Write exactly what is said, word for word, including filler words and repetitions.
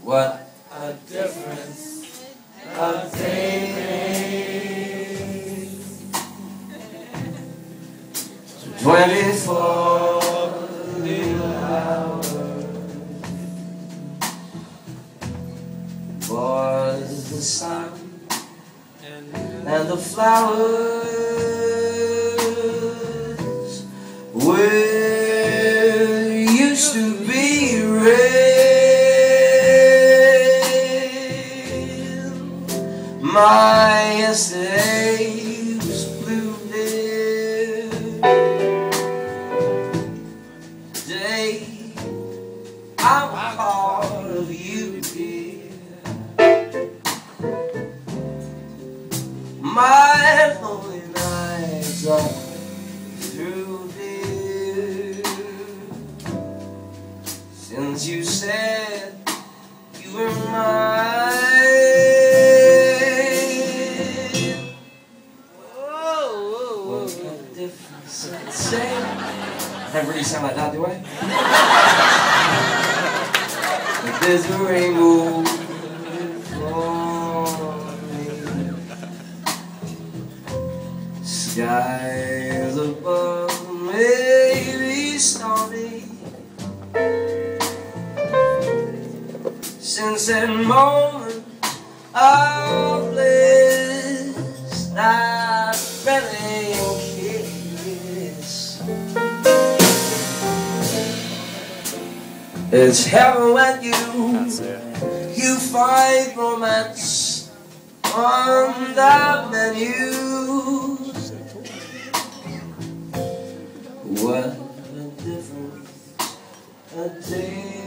What a difference a day makes. Twenty-four little hours was the sun and the flowers were used to be red. My yesterday was blue, dear. Today I'm a part of you, dear. My lonely nights are through, dear. Since you said you were mine. Say, I never really sound like that, do I? But there's a rainbow for me. Skies above maybe stormy. Since that moment of bliss, I've really it's heaven when you you find romance on the menu. What a difference a day